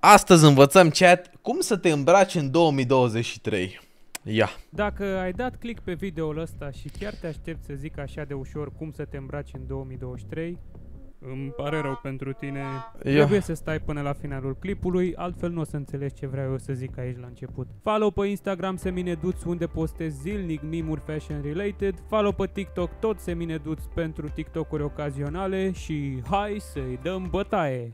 Astăzi învățăm, chat, cum să te îmbraci în 2023. Ia. Dacă ai dat click pe videoul ăsta și chiar te aștepți să zic așa de ușor cum să te îmbraci în 2023, îmi pare rău pentru tine. Trebuie să stai până la finalul clipului, altfel nu o să înțelegi ce vreau eu să zic aici la început. Follow pe Instagram Semineduț, unde postez zilnic mimuri fashion related. Follow pe TikTok tot Semineduț pentru TikTok-uri ocazionale și hai să-i dăm bătaie!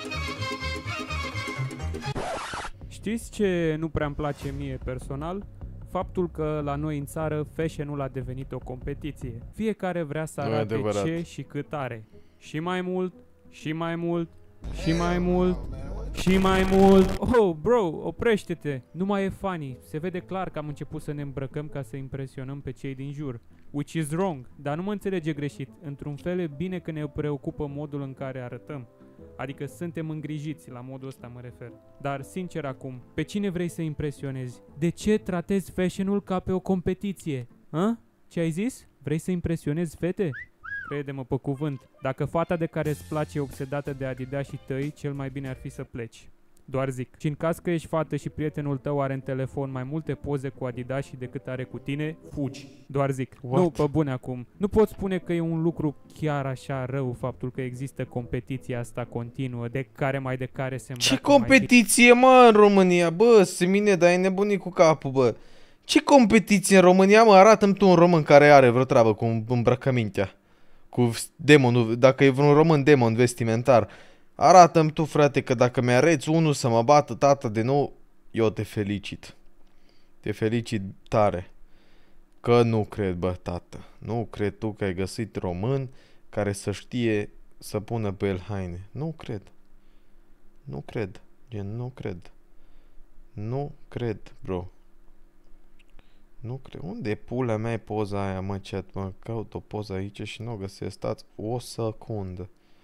Știți ce nu prea îmi place mie personal? Faptul că la noi în țară fashion-ul a devenit o competiție. Fiecare vrea să arate ce și cât are. Și mai mult, și mai mult, și mai mult, și mai mult. Oh, bro, oprește-te! Nu mai e funny. Se vede clar că am început să ne îmbrăcăm ca să impresionăm pe cei din jur. Which is wrong, dar nu mă înțelege greșit. Într-un fel e bine că ne preocupă modul în care arătăm. Adică suntem îngrijiți, la modul ăsta mă refer. Dar, sincer acum, pe cine vrei să impresionezi? De ce tratezi fashion-ul ca pe o competiție? Hă? Ce ai zis? Vrei să impresionezi fete? Crede-mă pe cuvânt, dacă fata de care îți place e obsedată de adidașii tăi, cel mai bine ar fi să pleci. Doar zic. Și în caz că ești fată și prietenul tău are în telefon mai multe poze cu adidașii decât are cu tine, fugi. Doar zic. What? Nu, pe bune acum. Nu pot spune că e un lucru chiar așa rău faptul că există competiția asta continuă, de care se îmbracă. Ce competiție, mă, în România? Bă, Semine, dar ai nebunit cu capul, bă. Ce competiție în România, mă? Arată-mi tu un român care are vreo treabă cu îmbrăcămintea. Cu demonul, dacă e vreun român demon vestimentar. Arată-mi tu, frate, că dacă mi-areți unul să mă bată tata de nou, eu te felicit. Te felicit tare. Că nu cred, bă, tată. Nu cred tu că ai găsit român care să știe să pună pe el haine. Nu cred. Nu cred. Gen, nu cred. Nu cred, bro. Nu cred. Unde e pula mea e poza aia, mă, chat? Mă caut o poză aici și nu o găsesc. Stați o secundă.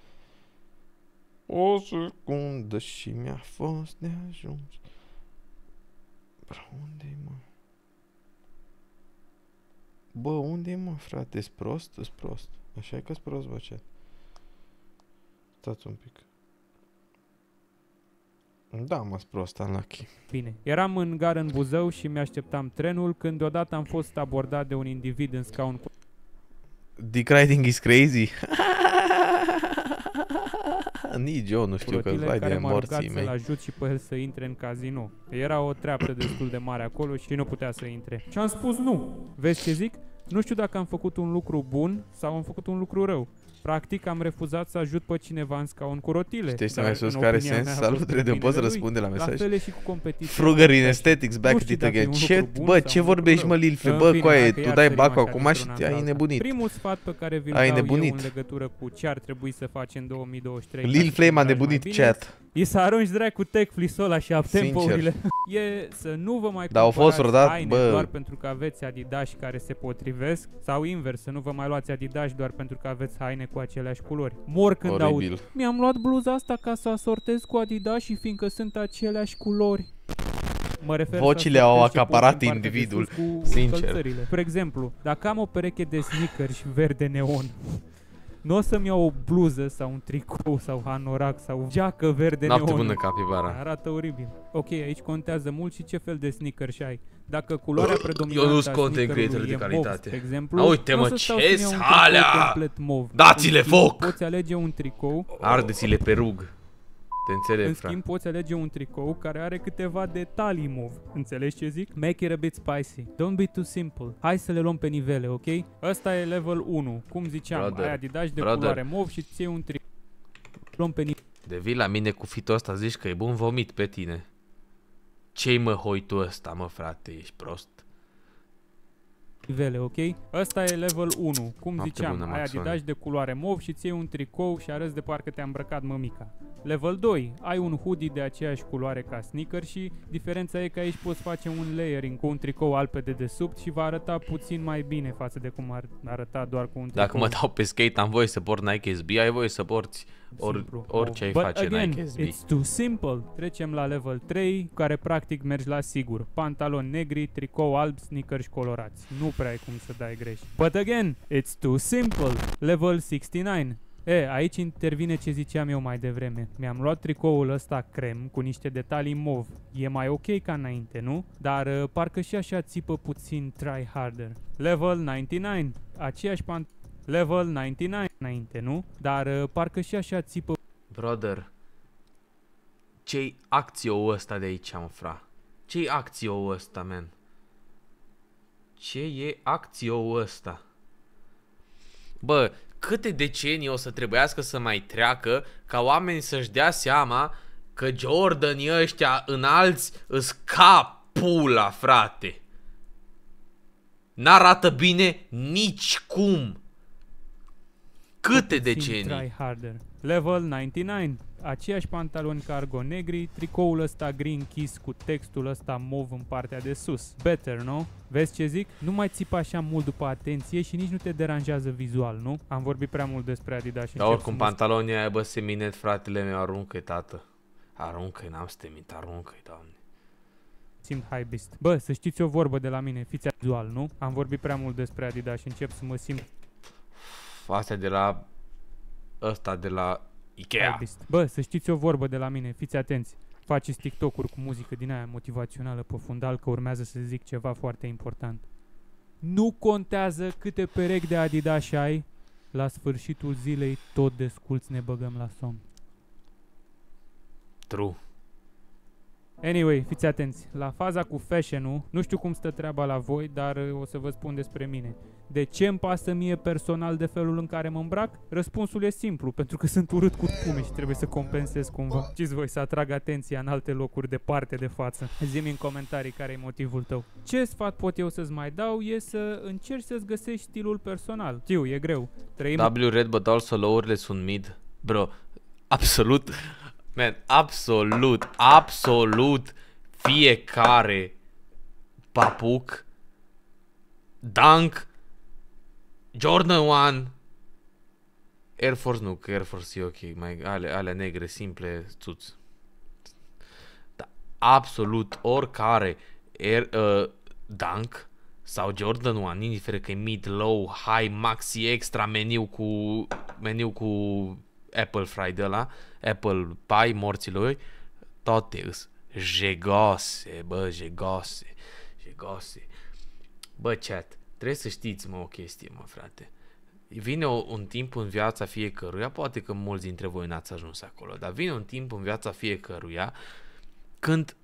O secundă și mi-a fost de ajuns. Bă, unde-i, mă? Bă, unde-i, mă, frate? Ești prost? Ești prost. Așa e că-s prost, bă, chat. Stați un pic. Da, mă-s prost, unlucky. Bine. Eram în gară în Buzău și mi-așteptam trenul când deodată am fost abordat de un individ în scaun cu... Dick riding is crazy. Nici eu nu știu că vai de morții mei. Să-l ajut și pe el să intre în casino. Era o treaptă destul de mare acolo și nu putea să intre. Și am spus nu. Vezi ce zic? Nu știu dacă am făcut un lucru bun sau am făcut un lucru rău. Practic am refuzat să ajut pe cineva în scaun cu rotile. Știi ce mai sus care sens? Salut, Rede, poți răspunde la mesaj? La fel și cu competiția. Frugar in aesthetics, back at it again. Ce, bă, ce vorbești, mă, Lilfle? Bă, coaie, tu dai bacul acum și ai nebunit. Primul sfat pe care vi-l dau eu în legătură cu ce ar trebui să faci în 2023. Lilfle m-a nebunit, chat. E să arunci dracu tech-flisul ăla și up-tempo-urile. E să nu vă mai cumpărați haine doar pentru că aveți adidași care se potrivesc. Sau invers, să nu vă mai luați adidași doar pentru că aveți haine cu aceleași culori. Mor când aud. Mi-am luat bluza asta ca să asortez cu adidași fiindcă sunt aceleași culori. Mă refer. Vocile au acaparat individul, sincer. Spre exemplu, dacă am o pereche de sneakers verde neon, nu o să-mi iau o bluză sau un tricou sau hanorac sau geacă verde neon. Noapte bună, capibara. Arată oribil. Ok, aici contează mult și ce fel de sneakers ai. Dacă culoarea predominantă a sneakerului e mov, de exemplu, uite-mă, ce salea! Dați-le foc! Poți alege un tricou. Ardeți-le pe rug. Te înțeleg, în schimb, poți alege un tricou care are câteva detalii mov. Înțelegi ce zic? Make it a bit spicy. Don't be too simple. Hai să le luăm pe nivele, ok? Ăsta e level 1. Cum ziceam, ai adidași de culoare mov și ți iei un tricou. Luăm pe nivele. De vii la mine cu fitul ăsta, zici că e bun vomit pe tine. Ce-i mă hoitul ăsta, mă, frate? Ești prost? Nivele, ok? Ăsta e level 1. Cum ziceam, ai adidași de culoare mov și ți iei un tricou și arăți de parcă te-a îmbrăcat mămica. Level 2. Ai un hoodie de aceeași culoare ca sneaker și diferența e că aici poți face un layering cu un tricou alb pe dedesubt și va arăta puțin mai bine față de cum ar arăta doar cu un tricou. Dacă mă dau pe skate, am voie să port Nike SB, ai voie să porți orice ai face Nike SB. It's too simple. Trecem la level 3, care practic mergi la sigur. Pantaloni negri, tricou alb, sneakers colorați. Nu prea ai cum să dai greș. But again, it's too simple. Level 69. Aici intervine ce ziceam eu mai devreme. Mi-am luat tricoul ăsta crem cu niște detalii mov. E mai ok ca înainte, nu? Dar parcă și așa țipă puțin try harder. Level 99. Aceeași Level 99 înainte, nu? Dar parcă și așa țipă... Brother, ce-i acțioul ăsta de aici, mă, fra? Ce-i acțioul ăsta, man? Ce e acțioul ăsta? Bă, câte decenii o să trebuiască să mai treacă ca oamenii să-și dea seama că Jordanii ăștia înalți îs ca pula, frate. N-arată bine nici cum. Câte decenii? Try harder. Level 99. Aceiași pantaloni cargo negri, tricoul ăsta green kiss cu textul ăsta mov în partea de sus. Better, no? Vezi ce zic? Nu mai țipa așa mult după atenție și nici nu te deranjează vizual, nu? Am vorbit prea mult despre Adidas și dar oricum pantalonii aia, bă, seminet, fratele meu, aruncă-i, tată. Aruncă-i, n-am să te mint, aruncă-i, doamne. Simt high beast. Bă, să știți o vorbă de la mine, fiți vizual, nu? Am vorbit prea mult despre Adidas și încep să mă simt... Astea de la... ăsta de la Ikea. Bă, să știți o vorbă de la mine, fiți atenți. Faceți TikTok-uri cu muzică din aia motivațională pe fundal, că urmează să zic ceva foarte important. Nu contează câte perechi de Adidas ai, la sfârșitul zilei tot desculți ne băgăm la somn. True. Anyway, fiți atenți, la faza cu fashion-ul, nu știu cum stă treaba la voi, dar o să vă spun despre mine. De ce îmi pasă mie personal de felul în care mă îmbrac? Răspunsul e simplu, pentru că sunt urât cu spume și trebuie să compensez cumva. Știți voi, să atrag atenția în alte locuri departe de față. Zi-mi în comentarii care e motivul tău. Ce sfat pot eu să-ți mai dau e să încerci să-ți găsești stilul personal. Știu, e greu. W red but also low-urile sunt mid. Bro, absolut, man, absolut fiecare papuc, Dunk, Jordan 1, Air Force nu, că Air Force e ok, mai alea negre, simple, țuț. Da, absolut oricare Dunk sau Jordan 1, indiferent că e mid, low, high, maxi, extra, meniu cu Apple Fry de ăla, Apple Pie, morților, toate îs jegose, bă, jegose. Bă, chat, trebuie să știți, mă, o chestie, mă, frate. Vine un timp în viața fiecăruia, poate că mulți dintre voi n-ați ajuns acolo, dar vine un timp în viața fiecăruia când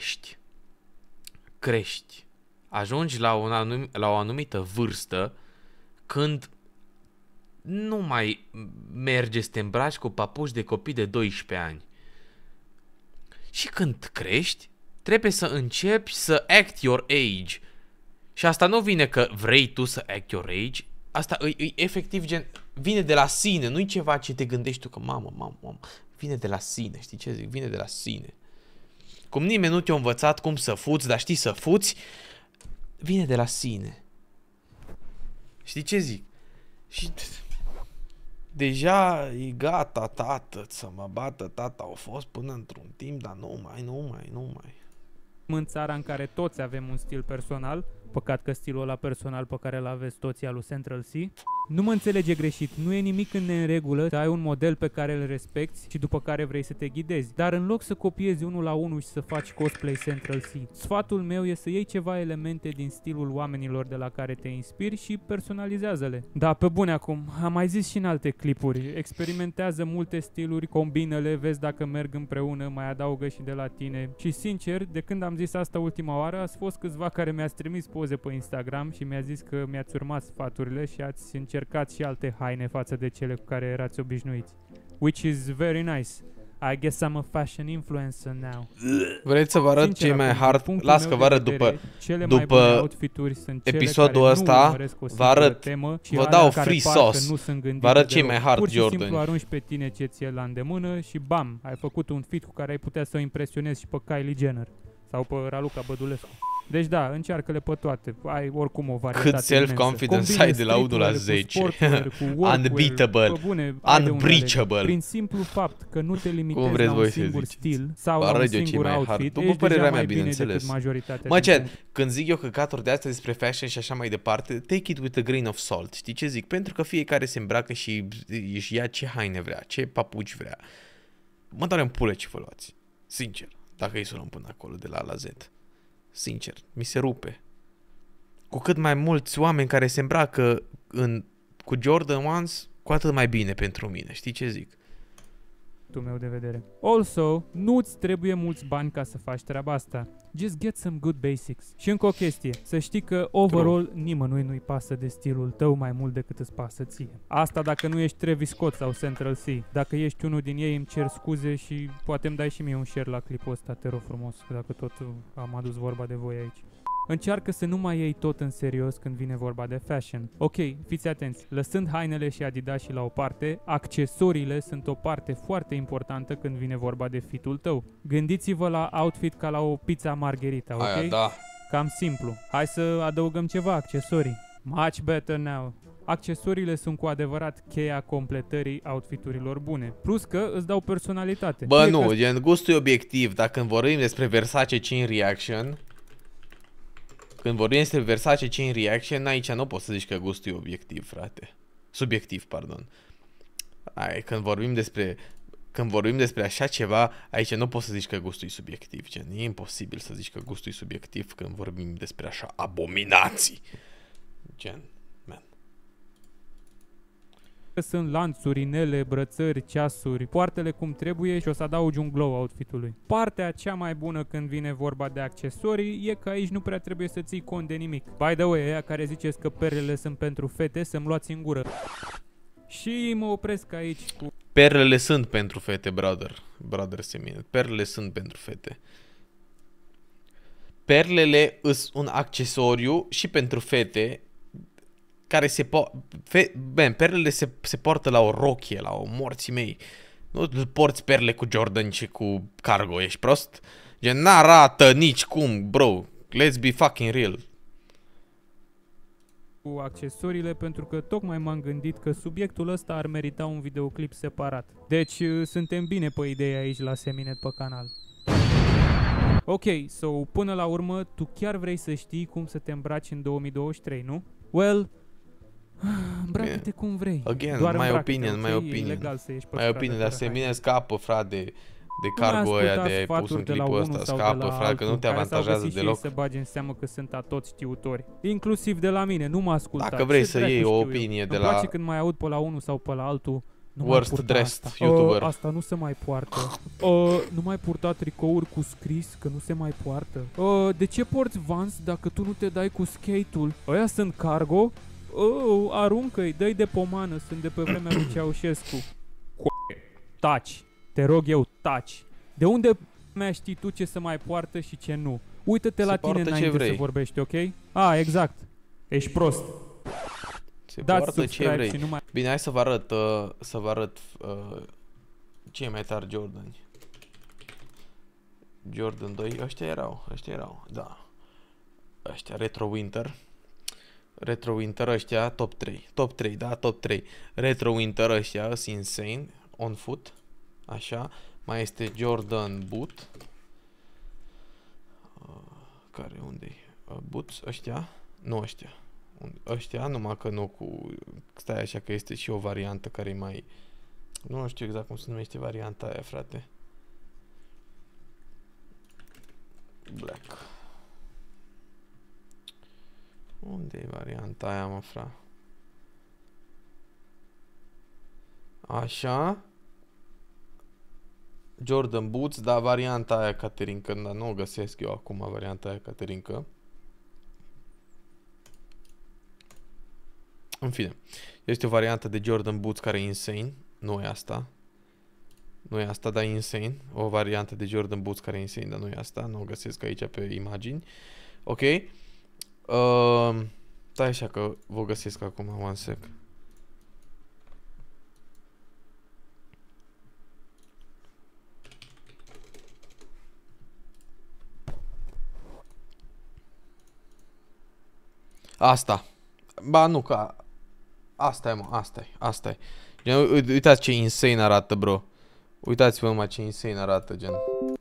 crești. Ajungi la o anumită vârstă când nu mai merge să te îmbraci cu papuci de copii de 12 ani. Și când crești, trebuie să începi să act your age. Și asta nu vine că vrei tu să act your age, asta e efectiv gen, vine de la sine, nu-i ceva ce te gândești tu că mamă, vine de la sine, știi ce zic? Vine de la sine. Cum nimeni nu te-a învățat cum să fuți, dar știi să fuți, vine de la sine. Știi ce zic? Și deja e gata, tată, să mă bată tata, au fost până într-un timp, dar nu mai. În țara în care toți avem un stil personal, păcat că stilul ăla personal pe care îl aveți toți e al lui Central C. Nu mă înțelege greșit, nu e nimic în neregulă să ai un model pe care îl respecti și după care vrei să te ghidezi. Dar în loc să copiezi unul la unul și să faci cosplay Central C, sfatul meu e să iei ceva elemente din stilul oamenilor de la care te inspiri și personalizează-le. Da, pe bune acum, am mai zis și în alte clipuri, experimentează multe stiluri, combină-le, vezi dacă merg împreună, mai adaugă și de la tine. Și sincer, de când am zis asta ultima oară, ați fost câțiva care mi-ați trimis poze pe Instagram și mi-a zis că mi-ați urmat sfaturile și ați încercat și alte haine față de cele cu care erați obișnuiți. Which is very nice. I guess I'm a fashion influencer now. Vreți să vă arăt cei mai hard? Las că vă arăt după episodul ăsta. Vă arăt, vă dau free sauce. Vă arăt cei mai hard Jordan. Pur și simplu arunci pe tine ce ți-e la îndemână și bam, ai făcut un fit cu care ai putea să o impresionezi și pe Kylie Jenner sau pe Raluca Bădulescu. Deci da, încearcă-le pe toate. Ai oricum o varietate Cât self-confidence ai de la 1 la 10. Unbeatable. Unbreachable. Prin simplu fapt că nu te limitezi la un singur stil sau la un singur outfit, după părerea mea, bine decât majoritatea. Mă, ce? Când zic eu căcaturi de astea despre fashion și așa mai departe, take it with a grain of salt. Știi ce zic? Pentru că fiecare se îmbracă și își ia ce haine vrea, ce papuci vrea. Mă doare în pule ce vă luați. Sincer. Dacă îi să luăm până acolo, de la A la Z. Sincer, mi se rupe. Cu cât mai mulți oameni care se îmbracă cu Jordan Ones, cu atât mai bine pentru mine. Știi ce zic? Meu de vedere. Also, nu-ți trebuie mulți bani ca să faci treaba asta. Just get some good basics. Și încă o chestie, să știi că overall nimănui nu-i pasă de stilul tău mai mult decât îți pasă ție. Asta dacă nu ești Travis Scott sau Central C. Dacă ești unul din ei îmi cer scuze și poate îmi dai și mie un share la clipul ăsta, te rog frumos, dacă tot am adus vorba de voi aici. Încearcă să nu mai iei tot în serios când vine vorba de fashion. Ok, fiți atenți, lăsând hainele și Adidas la o parte, accesoriile sunt o parte foarte importantă când vine vorba de fitul tău. Gândiți-vă la outfit ca la o pizza margherita, ok? Aia, da. Cam simplu. Hai să adăugăm ceva accesorii. Much better now. Accesoriile sunt cu adevărat cheia completării outfiturilor bune. Plus că îți dau personalitate. Bă, nu, gen gustul e obiectiv. Dacă vorbim despre Versace Chain Reaction... Când vorbim despre Versace Chain Reaction, aici nu poți să zici că gustul e obiectiv, frate. Subiectiv, pardon. Când vorbim despre așa ceva, aici nu poți să zici că gustul e subiectiv. Gen, e imposibil să zici că gustul e subiectiv când vorbim despre așa abominații. Gen, man. Sunt lanțuri, inele, brățări, ceasuri, poartele cum trebuie și o să adaugi un glow outfitului. Partea cea mai bună când vine vorba de accesorii e că aici nu prea trebuie să ții cont de nimic. By the way, aia care ziceți că perlele sunt pentru fete, să-mi luați în gură. Și mă opresc aici cu... Perlele sunt pentru fete, brother Semine. Perlele sunt pentru fete. Perlele sunt un accesoriu și pentru fete care perlele se poartă la o rochie, la o morții mei. Nu porți perle cu Jordan și cu cargo, ești prost? Gen, n-arată nici cum, bro. Let's be fucking real. Cu accesoriile pentru că tocmai m-am gândit că subiectul ăsta ar merita un videoclip separat. Deci suntem bine pe ideea aici la Seminet pe canal. Ok, so până la urmă tu chiar vrei să știi cum să te îmbraci în 2023, nu? Well, îmbracă-te cum vrei. Again, doar my opinion. My opinion, dar Semine scapă, frate, de cargo ăia de ai pus în clipul ăsta. Scapă, frate, că nu te avantajează deloc. Să bagi în seamă că sunt a toți știutori. Inclusiv de la mine, nu mă ascultați. Dacă vrei să iei o opinie de la... Îmi place când mai aud pe la unul sau pe la altul. Worst dressed YouTuber. Asta nu se mai poartă. Nu mai purta tricouri cu scris, că nu se mai poartă. De ce porți Vans dacă tu nu te dai cu skate-ul? Ăia sunt cargo? Aruncă-i, dă-i de pomană, sunt de pe vremea lui Ceaușescu. Taci, te rog eu, taci. De unde mea știi tu ce se mai poartă și ce nu? Uită-te la tine înainte să vorbești, ok? Exact. Ești prost. Se poartă ce vrei. Bine, hai să vă arăt cei mai tari Jordan. Jordan 2, ăștia erau, da. Ăștia, Retro Winter ăștia, top 3, da, top 3. Retro Winter ăștia, sunt insane, on foot, așa. Mai este Jordan Boot. Unde-i? Boots, ăștia? Nu ăștia. Ăștia, numai că nu cu... Stai așa că este și o variantă care e mai... Nu știu exact cum se numește varianta aia, frate. Black. Unde e varianta aia, mă, fra? Așa. Jordan Boots, dar varianta aia Caterinca, dar nu o găsesc eu acum, varianta aia Caterinca. În fine, este o variantă de Jordan Boots care e insane, nu e asta. Nu e asta, dar e insane. O variantă de Jordan Boots care e insane, dar nu e asta. Nu o găsesc aici pe imagini. Ok. Stai așa că vă găsesc acum, one sec. Asta. Ba nu, că... Asta e, mă, asta e. Gen, uitați ce insane arată, bro. Uitați-vă numai ce insane arată, gen.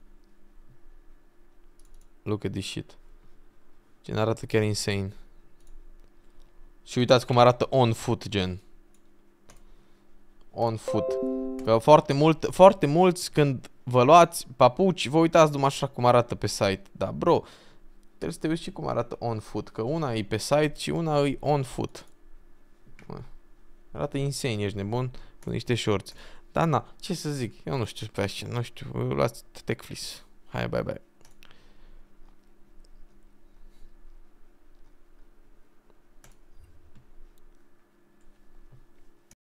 Look at this shit. Gen, arată chiar insane. Și uitați cum arată on foot, gen. On foot. Că foarte mulți când vă luați papuci, vă uitați numai așa cum arată pe site. Da, bro, trebuie să te uiți și cum arată on foot. Că una e pe site și una e on foot. Arată insane, ești nebun, cu niște shorts. Dar na, ce să zic, eu nu știu pe așa, nu știu, luați Tech Fleece. Hai, bye bye.